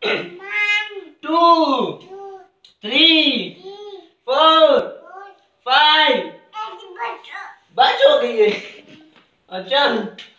2 3 4 5 बच हो गई है। अच्छा